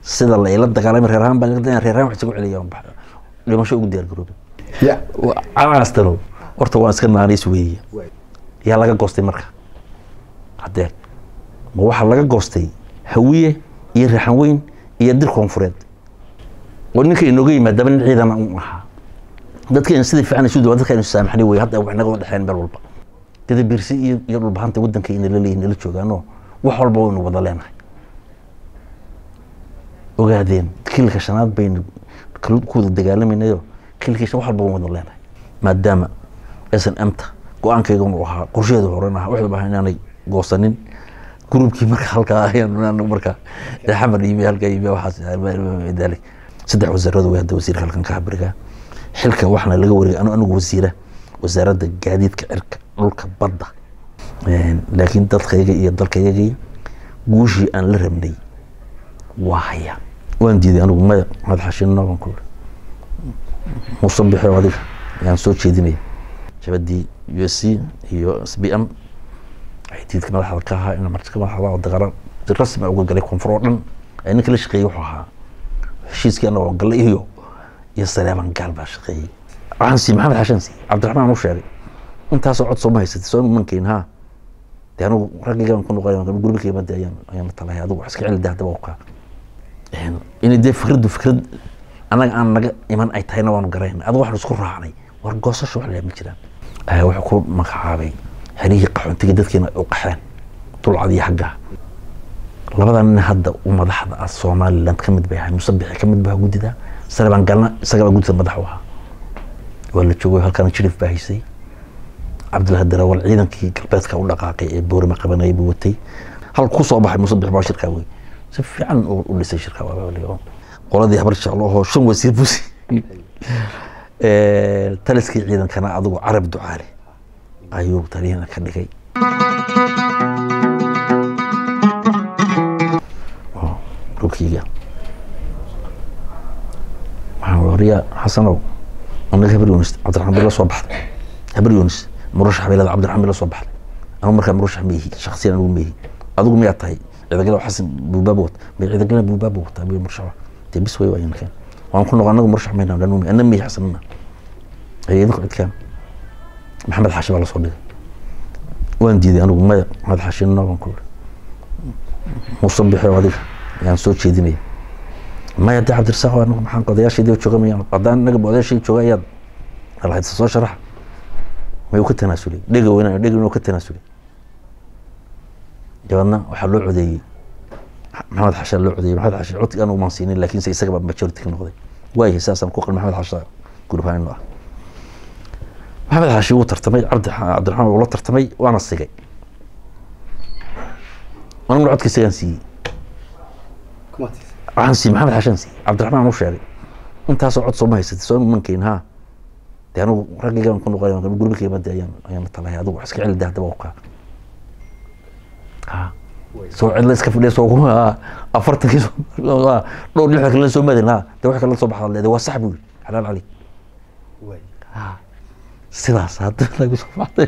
sida la ila dagaalamay reerahan baan reerahan wax isku celiyaan bax dhimasho ugu diyaar garoob ya aastano horta waan iska naanays weeye yaa laga goostay marka hadee ma waxa laga goostay hawiye iyo raxan weyn iyo dir koonfureed oo ninka inooga yimaada ban ciidan u ahaa dadkeen sidii fiican isu dawada dadkeen saamaxnay way hadda wax naga wada dhaxeen meel walba dadka birsi iyo dhul bahanta wadanka in la leeyahay la joogaano wax walba waynu wada leenahay ogaadeen kilka shanaad baynu ku wada dagaalamaynayo kilkiisa wax walba wada leenahay maadaama aysan amta go'aankayga uu ahaa qorsheedu horena wax walba inaanay goosanin groupkii marka halka ayaan marka xamar iyo halka iyo waxaas dalay saddex wasaaradda way hadda wasiirka halkan ka habriga xilka waxna laga wareegay anigu wasiira wasaaradda gaadiidka cirka dhulka badda laakiin dadkayga iyo dalkayga guushii aan la rabnay waaya waan diiday anigu madaxashina waan ku musabixo adiga yaan soo jeedinay shabadii USC iyo SBM ay diidka madaxda ka ahaa in marka madaxda dagaal rasmi uga galay koonfur dhan ay ninka la shaqeeyay wuxuu ahaa heshiiskii oo galay iyo salaam gaal baa shaqeeyay aansi maxamed xashansi cabdiraxmaan uu sheegay intaas oo cod soo mahaysatay soo mankiin ha taanu ragigan ku noqon gurbiga badda ayaan talay adigu wax iska cilada hadaba ka in dee fikrad anaga aan naga iman ay tahayna waan garayn adigu wax isku raacnay war goosasho wax leeyahay jiraan wax ku magacaabay xiriir qaxoontiga dadkeena u qaxeen dulcadii xagga labadan hadda u madaxda Soomaaliland kamid bay ahay musabixi kamid baa gudida sarban galna isaga gudida madax waxa wala joogo halkan shirif baahisay Abdullah Darawal ciidankii galbeedka u dhaqaaqay ee boorma qabanay buu watay hal ku soo baxay musabix baa shirka weey si fiican u dhisay shirka waa qoladii habar shaqo shan wasiir busi taliskii ciidankana adigu Arab Ducaale ayuu tariina ka dhigay rukiga وهي حسنو أنا هبر يونس عبد الرحمن الله صباح هبر يونس مرشح بلاد عبد الرحمن الله صباح أنا مركب مرشح ميهي شخصيا أقول ميهي أقول مية طهي إذا قالوا حسن بوبابوت إذا قالوا بوبابوت أبي مرشح تبي سوي وين كان وأنا كنا قلنا مرشح منا لأنه أنا مية حسن منا هي ذكرت كام محمد حاشم الله صباح وين جدي أنا أقول ما محمد حاشم ونقول مصبح وهذيك يعني صوت شيء ديني ما يدعي عبد الرزاق انه محن قضايا شيء ديو جوغمي قدان نغ بوده شيء جوغياد الله يسoo sharax ma uu ka tanaasuli dhigo ka tanaasuli jawaabna waxa loo codeeyay maxamed xashan loo codeeyay maxamed xashan codka aanu ma siinin laakiin say isaga majority ka noqday way heesaasan ku qal maxamed xashan gurbayn ah maxamed xashan uu tartamay cabdiraxmaan uu la tartamay waana sigay anu codkiisa aan siiyay aansi maxamed xashansi cabdiraxmaan uu sheegay intaas oo cod soo mahaysatay soo mankiin ha taanu ragigan ku noqon gurbiga badda ayaan talay adigu wax iska cilada hadaba ka soo cilada iska fadhiyo soo afartankii dhowr lix kale soo madina ta wax kale soo baxday waa sax buu xalaal cali way sidaas hadda lagu soo baxday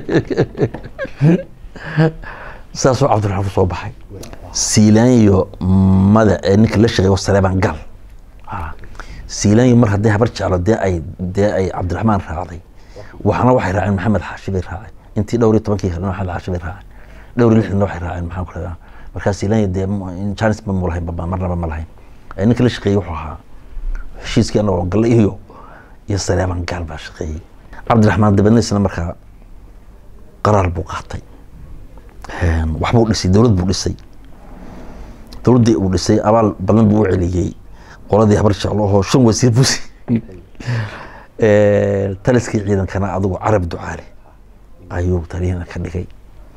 ساسو عبد الرحمن صوبحي سيلانيو ماذا انك لا شيء وسلام قال سيلانيو مر هدي هبرج على دي اي عبد الرحمن راعي وحنا waxay raaceen maxamed xaashib raacay intii dhowr 10 kii xilna maxamed xaashib raacay dhowr 6 waxay raaceen maxaan ku raacay markaas Soomaaliya de chance ma mulahay baba marnaba ma lahayn inka la shaqeeyo wuxuu ahaa heshiiskii oo galay iyo salaaman gaal baa shaqeeyay Cabdiraxmaan dabadna isla markaa qaraar buu qaatay waxba uu dhisay dawladii uu dhisay abaal badan buu u celiyay qoladii habar shaqo shan wasiir busi taliskii ciidankana adigu Arab Ducaale ayuu tariina ka dhigay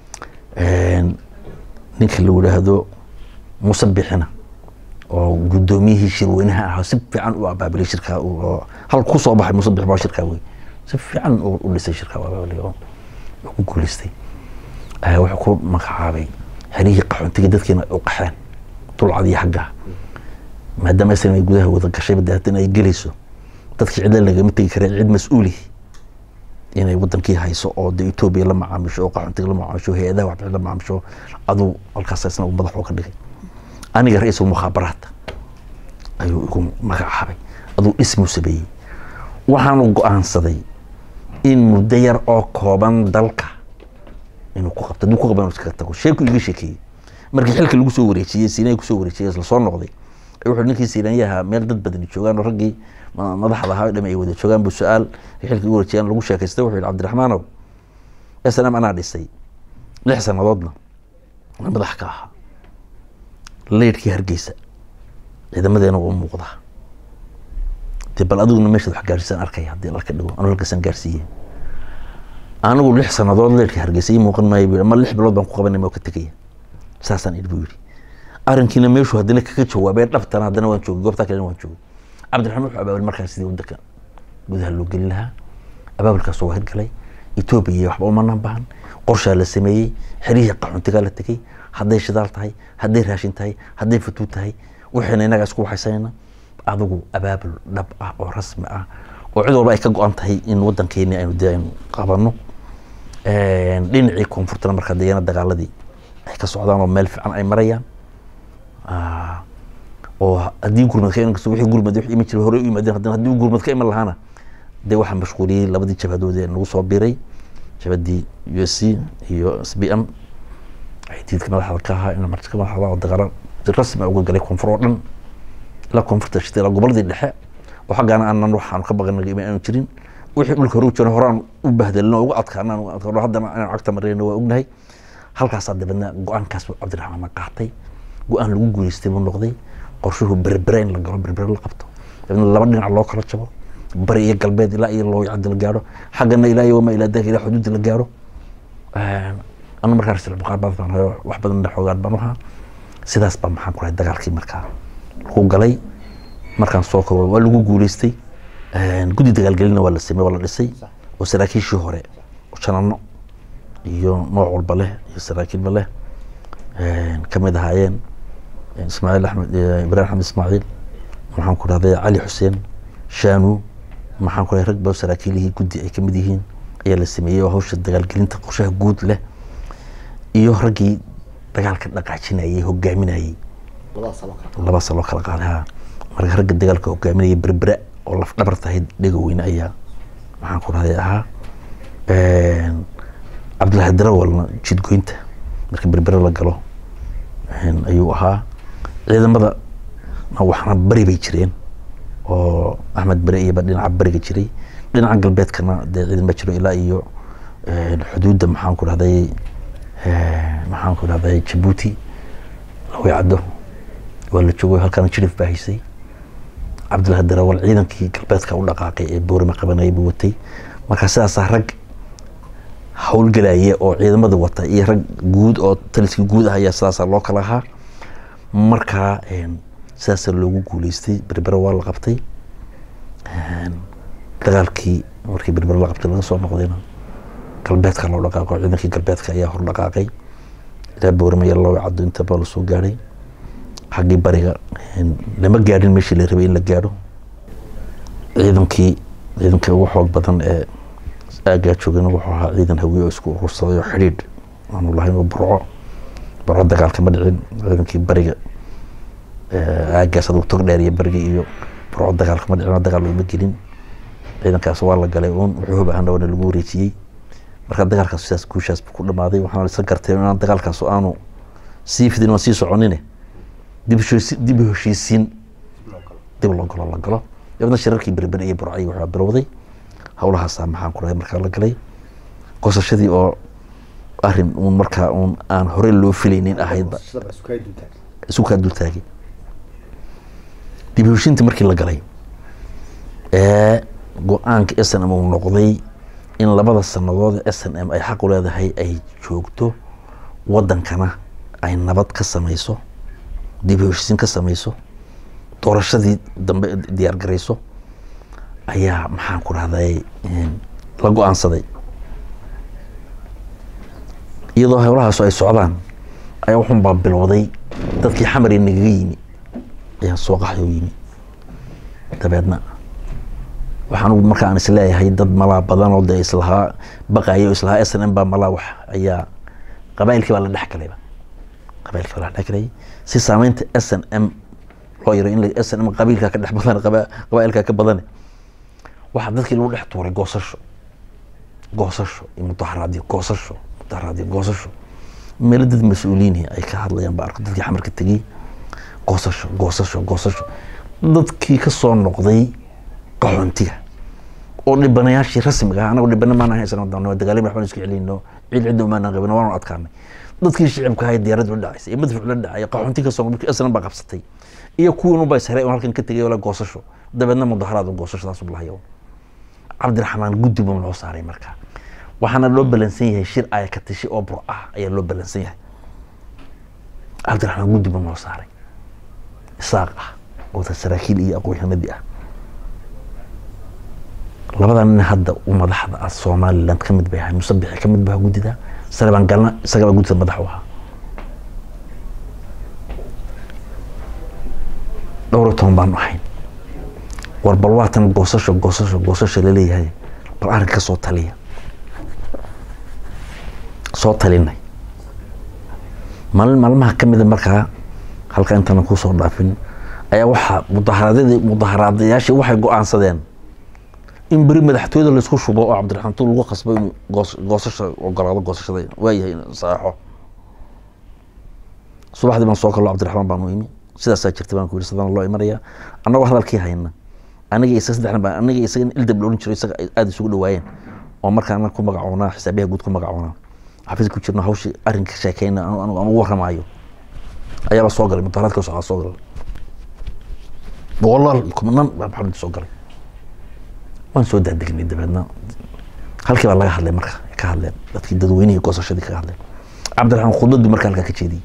ninka la wadaado musabixina oo gudoomiyihii shirweynaha ah si fiican u abaabulay shirka oo hal ku soo baxay musabix baa shirka weey si fiican u dhisay shirka waa ku guuleystay wuxuu ku magacaabay xiriir qaxoontiga dadkeena u qaxeen dulcadii xagga maadaama ay gudaha wada gashay badaatin ay galayso dadkii cid laga mid karay cid mas'uuli inay wadankii hayso oo Itoobiya la macaamisho oo qaxoontiga la macaamisho hay'adaha wax la macaamisho adu halkaas isna madax oo ka dhigay aniga ra'iisul mukhaabaraat ayuu igu magacaabay aduu ismu sabeeyey waxaanu go'aansaday in muddo yar oo kooban dalka inuu ku qabto duu ku qaban iska tago sheeku iga sheekay markii xilka lagu soo wareejiyay siinay ku soo wareejiyay la soo noqday wuxuu ninkii siinayaha meel dad badan joogaan ragii madaxda ahaa dhamay wada joogaan bu su'aal xilka ugu wareejiyay lagu sheekaystay wuxuu Cabdiraxmaanow SNM ana dhisay 6 sanadoodna madax ka ahaa leedkii Hargeysa ciidamadeena uu muuqda bal aduguna meesha wax gaarsiin arkay hadii la ka dhigo aan halka san gaarsiiyay anigu 6 sanadood leedkii Hargeysa ii muuqan maayo ma 6 bilood baan ku qabanay ma ka tagay saasan idbu yiri arinkiina meeshu hadina kaga jawaabay dhabtan hadana waan joogay goobta kale waan joogay Cabdiraxmaan wuxuu abaabul markaas sidii waddanka gudaha loo gelin lahaa abaabulkaas oo hirgalay Itoobiya waxba uma nabaan qorshe la sameeyay xiriir qaxoontiga la tagay haday shidaal tahay haday raashin tahay haday futu tahay waxayna inaga isku waxaysanayna adigu abaabul dhab ah oo rasmi ah oo cid walba ay ka go'an tahay in waddankeena aynu deen qabano dhinacii koonfurta marka deegaanada dagaaladii ay ka socdaan oo meel fiican ay marayaan oo hadii gurmadka in kasoo wixii gurmad wixii image hore u yimaadeen hadii gurmadka iman lahaana de waxa mashquuliyay labadii jabhadood ee nagu soo biiray jabhadii USC iyo SPM ay tiidka madaxda ka ahaa in markaa madaxda dagaal rasmi uga galay koonfur oo dhan la koonfurta shirta goboladii dhexe oo xaqana aanan waxaan ka baqanay in aan jirin wixii dhulka hore u jiro horaan u bahdalno ugu adkaanaan haddana aan cagta marayna waa ognahay halkaas adabna go'aankaas Cabdiraxmaan qaatay go'aan lagu guuleystay buu noqday qorshuhu berbereen la galo berber la qabto laba dhinac loo kala jabo bari iyo galbeed ilaa iyo loo yacdil gaaro xaqana ilaa iyo ma ilaa ilaa xuduud la gaaro أنا مركز رسل المقاربات أنا واحد من الحوار بنوها سداس بمحن كره دجال كي مركز هو جلي مركز سوق ولا جو جولستي جودي دجال جلنا ولا سمي ولا رسي وسراكي شهرة وشان يو نوع البله يسراكي البله كم ده هاين إسماعيل أحمد إبراهيم أحمد إسماعيل محن كره هذا علي حسين شانو محن كره ركبة وسراكي اللي هي جودي أي كم دهين أي اللي سميه وهوش الدجال جلنا تقوشه جود له iyo ragii dagaalka dhaqaajinayay hogaaminayay laba sano kala qaadaha marka ragga dagaalka hogaaminayay berbera oo laf dhabar tahay dhigo weyn ayaa waxaan ku raday ahaa Abdullah Darawal jid goynta marka berbera la galo ayuu ahaa ciidamada waxna bari bay jireen oo Ahmed Bari iyo dhinaca bariga jiray dhinaca galbeedkana ciidamada jiro ilaa iyo xuduudda maxaan ku raday maxaan ku raday Djibouti loo yacdo wala joogo halkan jirif baahisay Abdullah Darawal ciidankii galbeedka u dhaqaaqay ee boorma qabanay buu watay marka sidaas rag hawl galaya oo ciidamada wata iyo rag guud oo taliskii guud ah ayaa sidaas loo kala ahaa marka sidaas loogu guuleystay berbera waa la qabtay dagaalkii markii berbera la qabtay laga soo noqdayna galbeedka loo dhaqaaqo ciidankii galbeedka ayaa hor dhaqaaqay ilaa boorma loo yacdo inta baa la soo gaaray xaqii bariga lama gaarin meeshii la rabay in la gaaro ciidanka ugu xoog badan ee aaga joogana wuxuu ahaa ciidan hawiye oo isku urursaday oo xiriid aanu lahayn oo burco dagaalka ma dhicin ciidankii bariga aagaas uu tog dheer iyo bariga iyo burco dagaalka ma dhicin dagaal looma gelin ciidankaas waa la galay wuxuu baahan oo lagu wareejiyay marka dagaalkaas sidaas guushaas ku dhamaaday waxaan la gartay in dagaalkaas aanu sii fidin oo sii soconine dib u heshiisiin dib loo galo yabna shirarkii berber iyo burcay waxa bilowday hawlahaas maxaan ku raay marka la galay qosashadii oo arrin marka aan hore loo filaynin ahayd isu ka dul taagay dib u heshiintii markii la galay go'aanka SNM uu noqday in labada sanadood SNM ay xaq u leedahay ay joogto wadankana ay nabad ka samayso dib u heshiisiin ka samayso doorashadii dambe diyaar gareyso ayaa maxaan ku raday la go'aansaday iyadoo hawlahaas ay socdaan ayaa wuxuu baa bilowday dadkii xamar ee naga yimi ayaa soo qaxay yimi dabeedna waxaan marka aan isleeyahay dad malaa badan oo islaha baqayo islaha SNM ba malaa wax ayaa qabaylkii baa la dhaxgalay si saameynta SNM waxoo yara in la SNM qabiilka ka dhex badan qabaa'ilka ka badan waxa dadkii lagu dhex tuuray goosasho iyo mudaharaadyo meel dad mas'uuliyiin ay ka hadlayaan ba arko dadkii xamarka tagay goosasho dadkii ka soo noqday qaxoontiga oo dhibanayaashii rasmiga ah anagu dhibana ma ahayn sanadana dagaalada waxaan isku celinno ciid ma aan qabin waan adkaanay dadkii shicibka hay diyaarad u dhacaysay madfuuc la dhacay qaxoontiga soo markii aslan ba qabsatay iyo kuwii bay saray oo halkan ka tagay wala goosasho dabadna mudaharaad goosashadaas u lahayo Cabdiraxmaan guddi buu loo saaray markaa waxaana loo balansan yahay shir ay ka tashi oo bur ah ayaa loo balansan yahay Cabdiraxmaan guddi buu loo saaray isaaq ah oo saraakiil iyo aqoonyahanadii ah labadan hadda madaxda Soomaaliland ka mid baa Musabbix ka mid baa guddida Salban galna isaga guddida madax u ahaa dhowr toban baan ahayn war balwaatan goosasho la leeyahay bal arrinka soo talinay maalmaha ka mid markaa halka intaan ku soo dhaafin ayaa waxa mudaharaadayaashii waxay go'aansadeen in bari madaxtooyada la isku shubo oo Cabdiraxmaan Tuul lagu qasbay in goosasho ogolaado goosashada waayahay saaxo subaxdii baan soo kala Cabdiraxmaan baan u imi sidaas jirtay baan ku yiri sidaan loo imaraya anagoo hadalkii hayna aniga isaga ildab loo jiray isaga aad isugu dhawaayeen oo markaan ku magacoona xisaabiyaha guud ku magacoona xafiis ku jirno hawshii arrinka sheekayna anu warramaayo ayaa soo galay mudaharaadka soo galay والله كمان ما بحب نسوق عليه وان سو دادقني دبنا halkii baa laga hadlay marka ka hadleen dadkii dadweynaha goosashadii ka hadleen Cabdiraxmaan khudbadii marka halka ka jeediyay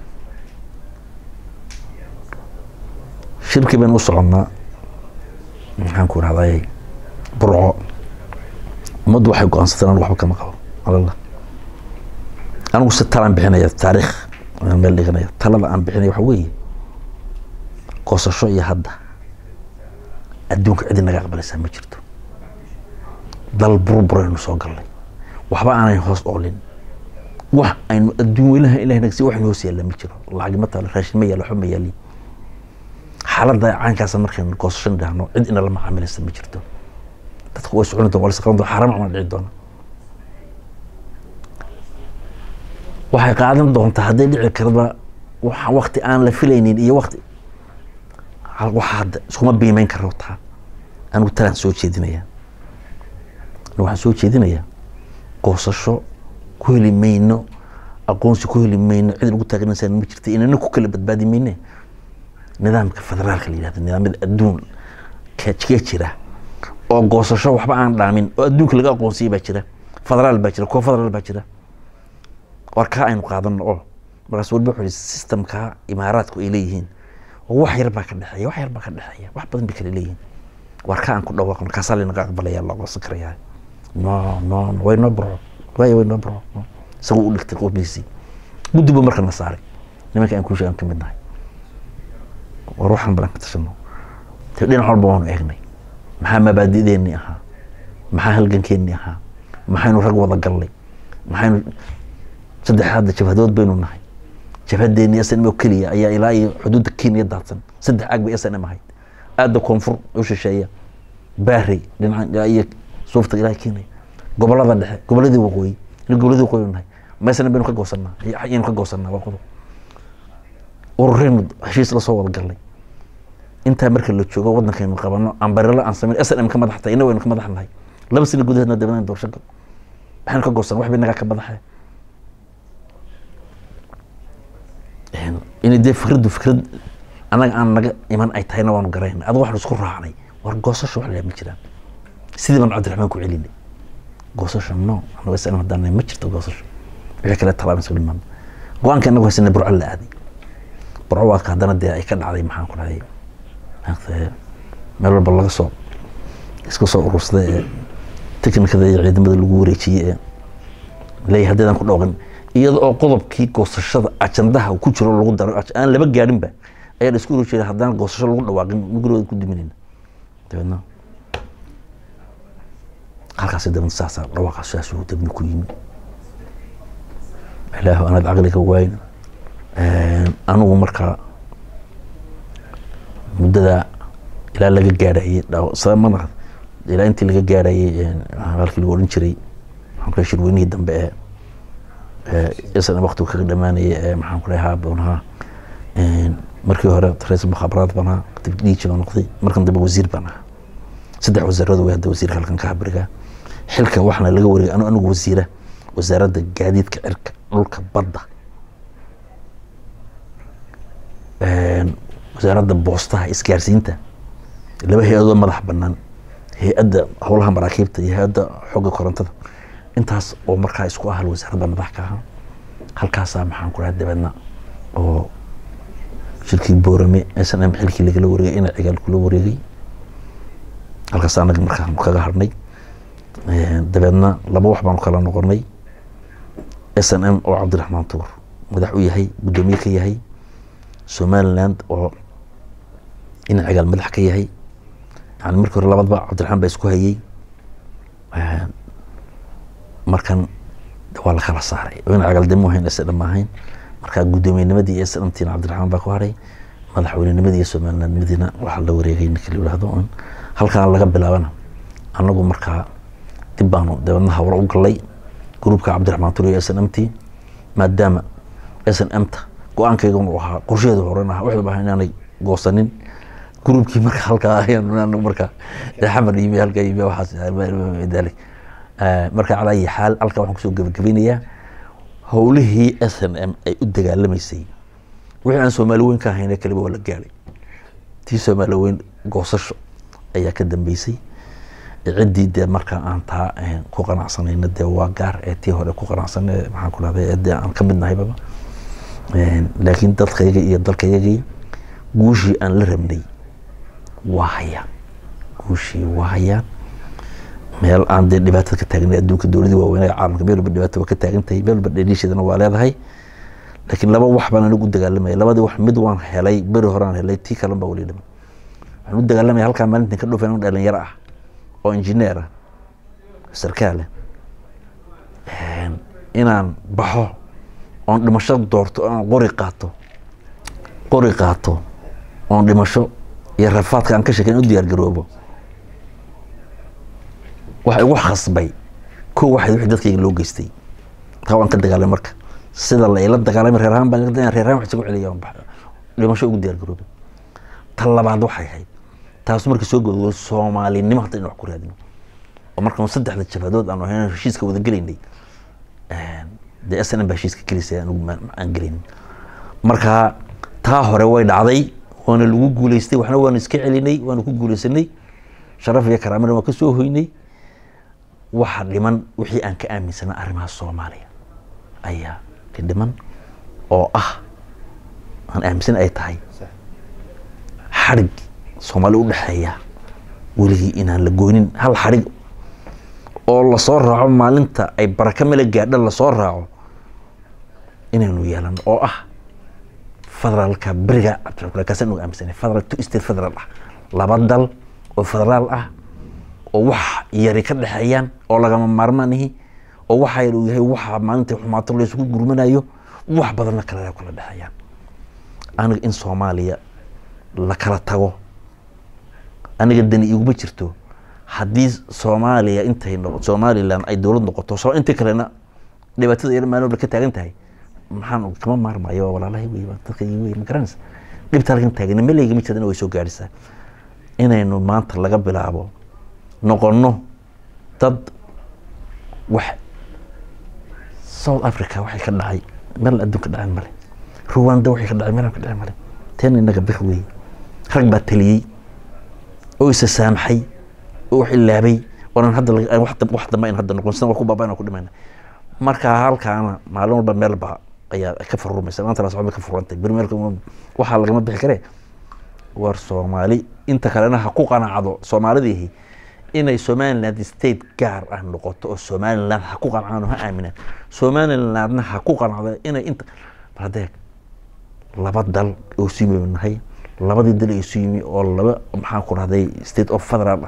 shirkii baan u soconnaa maxaan ku raadayay burco umadu waxay go'aansadeen waxba kama qabo Allah anigu si talaan bixinaya taariikh meel dhiganaya talada aan bixinay waxa weeye goosasho iyo hadda adduunka cid naga aqbalaysa ma jirto dal burburaynu soo galnay waxba aanay hoos oolin wax aynu adduun weynaha ilaahay nagsi wax noo siiyay ma jiro lacag ma taal raashin ma yaalo xuma yaali xaaladda caankaas markaan goosasho dhahno cid ina la macaamilaysa ma jirto dadku way soconayaan wala saqan xaram ama dhici doona waxay qaadan doontaa haday dhici karba waxa waqti aan la filaynin iyo waqti waxa hadda iskuma biimeyn karo taa anigu talaan soo jeedinaya waxaan soo jeedinayaa goosasho ku heli mayno aqoonsi ku heli mayno cid lagu taageeraysan ma jirto inana ku kala badbaadi mayno nidaamka federaalka la yiraahdo nidaamada adduun ka jira oo goosasho waxba aan dhaamin oo adduunka laga aqoonsiyay baa jira federaal baa jira ko federaal baa jira warka aynu qaadano oo markaas walba wuxuu systemka imaaraadku ay leeyihiin wax yar baa ka dhaxeeya wax badan bay kala leeyihiin warka aan ku dhawaaqno ka salina ka aqbalaya la qosan karaya no way no bro sagu u dhigtay qofkiisi guddiba marka na saaray nimanka aan ku sheegan ka midnahay ruuxan balan ka tashano dhinac walba waan eegnay maxaa mabaadi'deennii ahaa maxaa halgankeennii ahaa maxaynu rag wada galnay maxaynu saddexaad jabhadood baynu nahay jabhadeennii SNM kaliya ayaa ilaa iyo xuduudda Kenya daadsan saddex aag bay SNM ahayd aada koonfur u shisheeya baari dhinacan ilaa iyo suufta ilaa Kenya gobolada dhexe goboladii waqooyi nahay ma SNM baynu ka goosanaa ayaynu ka goosanaa waa qodob urureen heshiis la soo wada galnay inta marka la joogo waddankeenu qabano ambarela aan sameyn SNM ka madaxtay inay waynu ka madaxnahay laba sano gudaheedna dibadda doorasho waxaan ka goosan wax bay naga ka madaxay in dee fikrad anaga aan naga iman ay tahayna waanu garayn adigu wax isku raacnay war goosasho wax la ma jiraan sidii baan Cabdiraxmaan ku celinay goosasho no anaga SNM hadana ma jirto goosasho wixii kale talaabay soo dhiman go'aanka anagu haysan burco la aaday burco waa ka hadana dee ay ka dhacday maxaan ku raacay meel walba laga soo isku soo urursaday teknikada iyo ciidamada lagu wareejiyay leeyahay hadaan ku dhawqan iyada oo qodobkii goosashada ajandaha ku jiro lagu daro aan laba gaarin ba ayaa isku ururiyay hadaan goosasho lagu dhawaaqin mugurooda ku diminayna taana halkaas daban saasa dhawaaqaas uu dabni ku yimi ilaahu ana aqliga wayn anigu marka muddada ilaa laga gaadhayay sababana ilaa intii laga gaadhayay halkii lagu oran jiray waxaan ku shirweynihii dambe isna waqti kaga dhamaanayay maxaan ku leeyahay boonaha markii hore ra'iisul mukhaabaraad bana kadib dhiiji baan noqday markan dambe wasiir bana saddex wasaarado way hadda wasiirka halkan ka habriga xilka waxna laga wareegay anigu wasiira wasaaradda gaadiidka cirka dhulka badda wasaaradda boostaha isgaarsiinta laba hay'ado madax bannaan hay'adda howlaha maraakiibta iyo hay'adda xogga korontada intaas oo markaa isku ahal wasaaradda madax ka ah halkaas maxaan ku raad dabadna oo shirkii boorame SNM xilkii laga wareegay in cigaal kula wareegay halkaas anaga markaan kaga harnay dabadna laba wax baan kala noqonay SNM oo Cabdiraxmaan Tuur madax u yahay gudoomiye ka yahay Somaliland oo in cigaal madax ka yahay يعني مركز لبض بقى عبد الرحمن بيسكو هي مركن ولا خلاص صاري وين عقل دمو هين اسلم ما هين مركا قدومي نمدي اسلمتين عبد الرحمن باكواري مدحوينه نمدي سومالنا مدينه waxa la wareegay ninka la yiraahdo halkaan laga bilaabana anagu marka dib baanu dawladna hawr u galay groupka Cabdiraxmaan Tuur SNMT maadaama SNMta go'aankayga uu ahaa qorsheedu horena wax baahan inaan goosanin groupkii marka halka ayaan marka xamar iyo halka iyo waxaas dalay marka cala ay xaal halka waxaan ku soo gabagabinayaa howlihii SNM ay u dagaalamaysay wixii aan Soomaaliyeed ka ahayn kaliya wala gaaray tii Soomaaliyeed goosasho ayaa ka dambeysay ciidii marka aan taa ku qanacsanayna waa gaar tii hore ku qanacsanay waxaan ku leeyahay aan ka midnahay baba laakiin dadkayga iyo dalkayga guushii aan la rabnay وهايا وشي وهايا meel aan dhibaato ka taagnay adduunka dawladda waaweyn caalamka meel dhibaato ka taagantay meel badheedishadana waa leedahay laakiin laba wax baan ugu dagaalamay labadii wax mid waan helay bari horaan helay tii kale baa wali dhib waxaan u dagaalamay halka maalintan ka dhufan dhalinyaro ah oo injineer ah sarkaal inaan baxo oo dhimasho doorto oo qori qaato oo dhimasho يا رفاض كان كشك إنه ديار جروبه واحد خصبي كل واحد ذاتك لوجستي طبعا كده قال مركب سيد الله يلد قال مر رهان بقدر رهان واحد يقول عليه يوم بحر لما شو ديار جروبه طلع بعض واحد هاي تاس مركب سوق الصومالي إني ما حطينا نحكي هذا ومركب مصدق على الشفادود أنا هنا شيء كود جريني ده أصلا بشيء كليسة أنا أنجرين مركب تاهر وايد عضي وانا لو غوليستي waxna waan iska celinay waan ku guuleysanay sharaf iyo karaamada waan ka soo hoynay waxa dhiman wixii aan ka aaminsanaa arrimaha Soomaaliya ayaa dhiman oo aan aaminsan ay tahay xarig Soomaali u dhaxeeya walihi inaan la goonin hal xarig oo la soo raaco maalinta ay baraka meel gaadha la soo raaco inaynu yeelan oo فدرال كبرجع كسنو أمسني فدرال تؤستي فدرال لبدل وفدرال ووح يركض حيان أو لقى مرمانه ووح يروي وح ما أنت ما تقول يسوق جرمنا أيوه وح بدلنا كلا كل حيان أنا إن صوماليا لكلا تاو أنا جدني يوم بشرتو حديث صوماليا أنت هنا صومالي لان أي دولة نقطة صار أنت كلنا دبتة يرمى له بكتة أنتهي maxaan kama maarmayo walaalahay way dadka way magaranaysa dibta halkan taagan meel ay gamisadana way soo gaaraysaa inaynu maanta laga bilaabo noqono dad wax South Africa waxay ka dhacay meel adduunka dhacay male Rwanda waxay ka dhacay meel ka dhacay male teen inaga bixway rag baa taliyay oo isa saamxay oo xilaabay oo hadda wax dambe in hadda noqon san ku baabayna ku dhimayna marka halkaana maalin walba meel baa ayaa ka furmaysa maanta la socdo ka furantay barmeelka waxa laga bixi karay war Soomaali inta kalena ha ku qanacdo Soomaalidii inay Somaliland state gaar ah noqoto oo Somaliland ha ku qanacdo ha aaminaan Somalilandna ha ku qanacdo inay inta badeeg laba dal oo simeeyay labadii dal ee siimay oo laba maxaa ku raday state of federal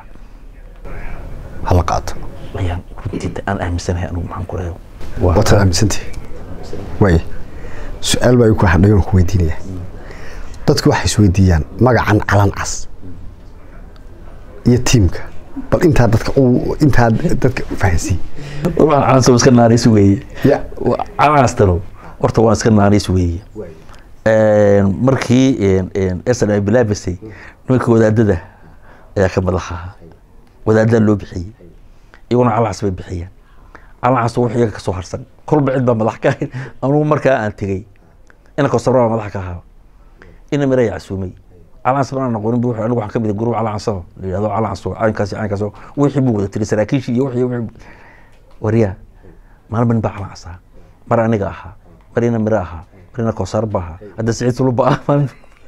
hal qaato ayaan runtii aan aaminsanahay anigu maxaan ku rayo وأنت أمسنتي وين سؤال بقى يكون حد يقول كويتينية dadku waxay isweydiiyaan magacan calan cas iyo tiimka bal intaa dadka fahansiin waxaan soo iska naanays weeye calan astano horta waan iska naanays weeye markii SN ay bilaabisay nimanka wadaadada ayaa ka madaxa wadaadada loo bixiyay iyaguna calan cas bay bixiyeen calan cas wuxuu iyaga ka soo harsan kolba cid baa madax ka ahayd anugu markaa aan tegey ina kosabraa madax ka ahaa ina mira yacsuumay calan cas baan aqoonin wuxuu anigu waxaan ka mid group calan cas la yiraahdo calan cas caynkaas wixii buu wada tiri saraakiishii iyo wixii wariya maalin baa calan cas mar aniga ahaa mar ina mira ahaa marina kosar baa hadda Saciid Suluba ah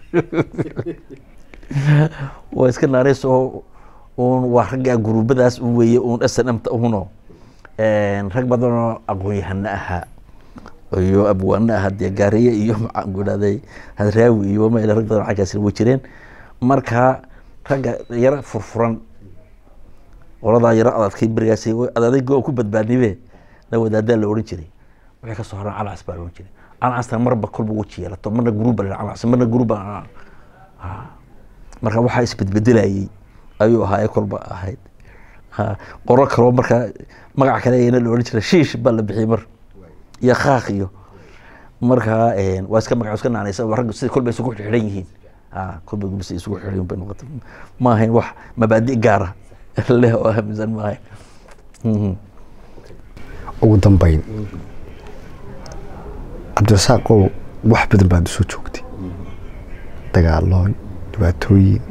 waa iska naarayso oo waa ragga gruubadaas u weeye oo SNM ta uno rag badan oo aqoon-yahan ah iyo abwaana ah gaariye iyo macquuladay hadraawi iyo ma ila rag badan xagaas way jireen marka ragga yara furfuran orada yara adadkay barigaasay adadaygo ku badbaadibe la wadaada la oran jiray wixii ka soo haran calan cas baa loo jiray calan cas marba kulba wajiga la to marna gruub la calan cas marna gruub marka waxa isbedbedelayay ayuu ahaa kulba ahayd qoro karo marka magac kale ayna la oran jiray shiish baa la bixiyay mar ya khaaq iyo marka waa iska magac iska naanaysa rag sida kulba isugu xidhan yihiin kulba gubsi isugu xidhan bay noqotay ma ahayn wax mabaadi gaar ah leh oo hamsan ma ahayn ugu dambayn Cabdirasaaqo wax badan baad soo joogtay dagaalo dhibaatooyin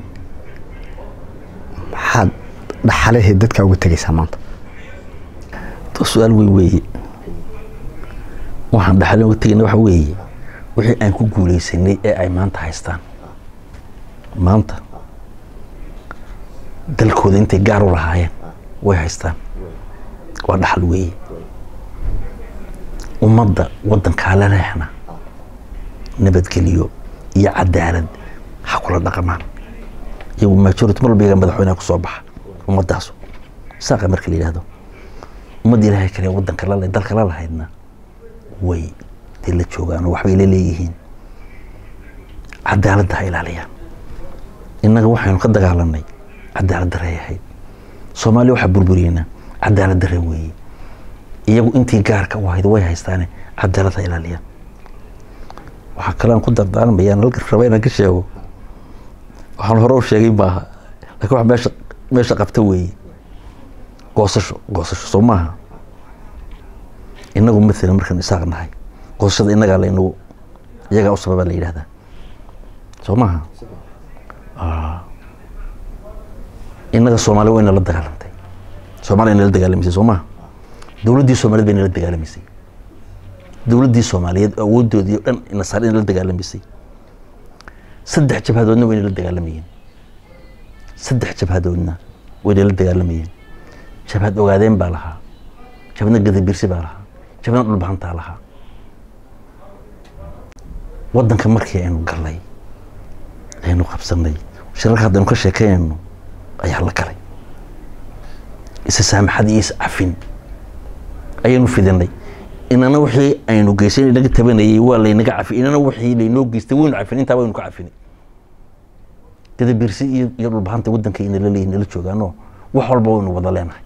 maxaad dhaxalaheed dadka uga tagaysaa maanta su'aal weeye waxaan dhaxalin uga tagayna waxa weeye wixii aan ku guuleysanay ee ay maanta haystaan maanta dalkooda intay gaar u lahaayeen way haystaan waa dhaxal weeye ummadda waddanka la leexna nabadgeliyo iyo cadaalad ha kula dhaqamaan iyagu majority mar walba madaxweynaha ku soo baxa ummadaas saaqa marka la yiraahdo ummad ilaahay kale waddanka la leeyahay dalka la lahaydna way la joogaan wax bay leeyihiin cadaalad ha ilaaliyaan innaga waxaynu ka dagaalanay cadaalad darro yahay Soomaaliya waxa burburiyayna cadaalad darro weeye iyagu intii gaarka u ahayd way haystaan cadaalad ha ilaaliyaan waxa kale aan ku dardaarmayaan halka rabayna ka sheego waxaan hore u sheegay maaha laakiin wax meesha qabta weeye goosasho Soomaha inagu midna markaan isaaqnahay goosashada inaga la inagu iyaga u sababa la yiraahdaa Soomaha inaga Soomaaliya way la dagaalantay Soomaaliya la dagaalamisay Soomaha dawladdii Soomaaliyeed bay la dagaalamisay dawladdii Soomaaliyeed awoodoodii dhan in saar in la dagaalamisay saddex jabhadoodna way la dagaalamayeen saddex jabhadoodna way la dagaalamayeen jabhad ogaadeen baa lahaa jabhadna gadabirsi baa lahaa jabhadna dhulbaxantaa lahaa waddanka markii aynu galnay aynu qabsanay shirarka haddaynu ka sheekayno ayaa la galay isa saamaxad iyo is cafin ayaynu fidinay inana wixii aynu geysan inaga tabanayay waa laynaga cafi inana wixii laynoo geystay waynu cafin intaa waynu ka cafinay gadabirsi iyo dhulbaxanta waddanka inay la leeyihiin la joogaano wax walba waynu wada leenahay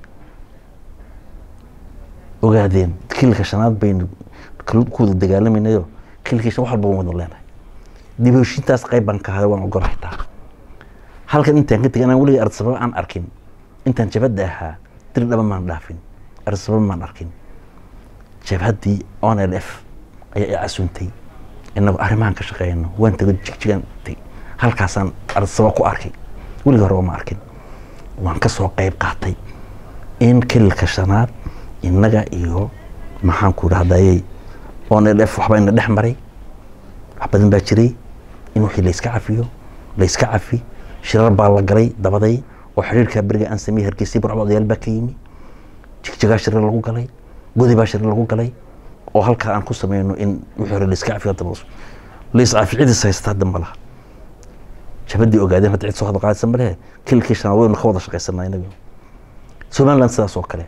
ogaadeen kilka shanaad baynu kuwada dagaalamaynayo kilkiisa wax walba waynu leenahay dib u heshiintaas qayb baan ka haday waan ogolahay taa halkan intaan ka tagay anaan weliga ardsababa aan arkin intaan jabhadda ahaa dir dhaba maan dhaafin ardsababa maan arkin jabhaddii ONLF ayaa casuuntay inagu arrimahan ka shaqeeyno waan tago jigjigan halkaasaan ardsaba ku arkay weliga hore ma arkin waan ka soo qayb qaatay in kilka shanaad inaga iyo maxaan ku raadayay ONLF waxba ina dhex maray wax badan baa jiray in wixii la iska cafi shirar baa la galay dabaday oo xiriirka bariga aan sameeyay Hargeysa barcoodayaal baa ka yimi jigjiga shirar lagu galay gudi baa shirar lagu galay oo halka aan ku sameeyno in wixii hore la iska cafiyo dabas la is caficidii saysta damala jabadii ogaadeen hadda cid soo hada qaadsan male kilkii shan weyn ka wada shaqeysanaa inagu Somaliland sidaas oo kale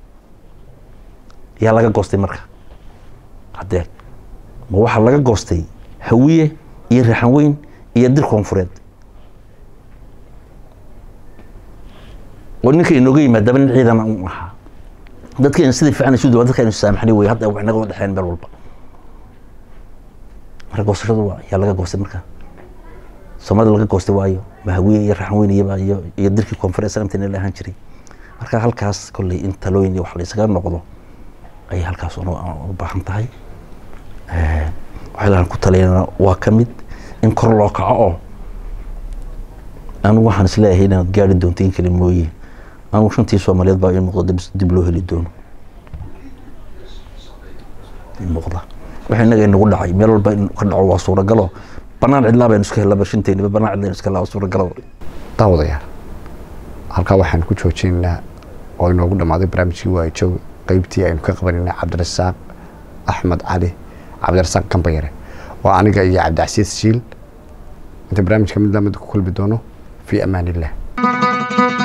yaa laga goostay marka hadee ma waxa laga goostay hawiye iyo raxan weyn iyo dir koonfureed ونك إنه ما دام العيد أنا dadka in sidii fiican isu dadka in saamaxnay way hadda wax naga wada dhaxeen meel walba marka goosashadu waa yaa laga goostay marka Soomaalida laga goostay waayo Mahawiye iyo Raxweyn iyo dirkii conference inta la ahaan jiray marka halkaas kulli inta loo yini wax la isaga noqdo ay halkaas u baahan tahay waxaan ku taleeyana waa kamid in kor loo kaco anu waxaan isleeyahay inaad gaari doonto in kale mooyee أنا شنتي سوماليات بقى المقدم دبلوه اللي دونه المقدم وحنا جاي نقول لعيب يلا بقى كنا عوا صورة قلوا بنان عدلا بين سكه لا برشنتين بنان عدلا سكه لا صورة قلوا طاوضيا halka waxaan ku joojinaa oo inoogu dhamaaday barnaamijkii waa joog qaybtii aynu ka qabanayna Cabdirasaaq Axmed Cali Cabdirasaaq Kambayare oo aniga iyo Cabdicasiis Shiil inta barnaamijka mid la mid ku kulmi doono fi amaanillah